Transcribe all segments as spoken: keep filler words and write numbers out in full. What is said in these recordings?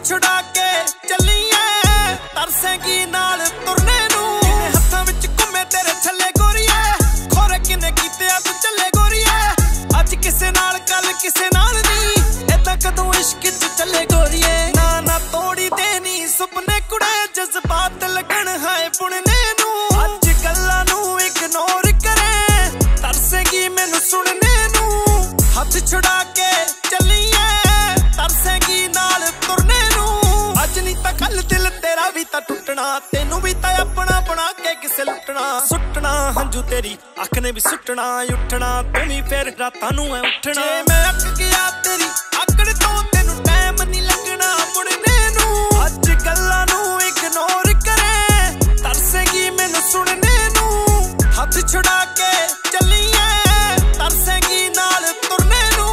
छुड़ा के चलिए तरसेगी नाल तुरने नू हत्थां विच घुमे तेरे छल्ले गोरीए खोरे किने कीते अज चले गोरीए अज किसे नाल कल किसे नाल नी ऐदां कदों इश्क च चले गोरीए ना ना तोड़ी देनी सुपने कुड़े जज्बात लगन हाय बुनने नू अज गल्लां नू इग्नोर करे तरसेगी मैनू सुनने नू हथ छुड़ा के चलिए तरसेगी नाल तुरने नू अज नहीं तां कल दिल तेरा भी तां टुटना तेनू भी तां अपना बना के किसे लुटना सुटना हंजू तेरी अख ने भी सुटना उठना तू भी फिर रातां नू है उठना जे मैं अक गया तेरी आकड़ तो तेनू टाइम नहीं लगना मुड़ने नू अज गल्लां नू इग्नोर करे तरसेगी मैनू सुनने नू हथ छुड़ा के चलिए तरसेगी नाल तुरने नू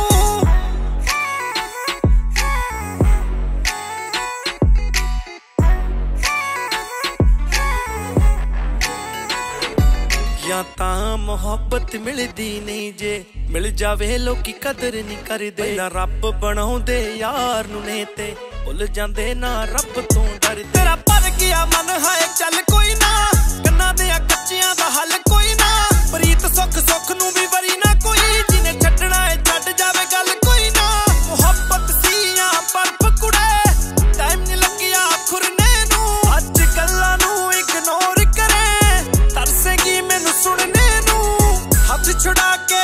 या तां मुहब्बत मिलदी नहीं जे मिल जावे लोकी कदर नहीं करदे ना रब बनाउंदे यार नू ने ते भुल जांदे ना रब तों डरदे तेरा पर गया मन हाय चल कोई ना कन्ना दे कच्चियां दा हल कोई ना प्रीत सुख सुख नू भी वरी ना कोई जिने छड्डना है छड्ड जावे गल कोई ना मुहब्बत सीयां पर पकुड़े टाइम नहीं लगिया खुरने नू अज गल्लां नू इग्नोर करे तरसेगी मैनू सुनने नू हथ छुड़ा के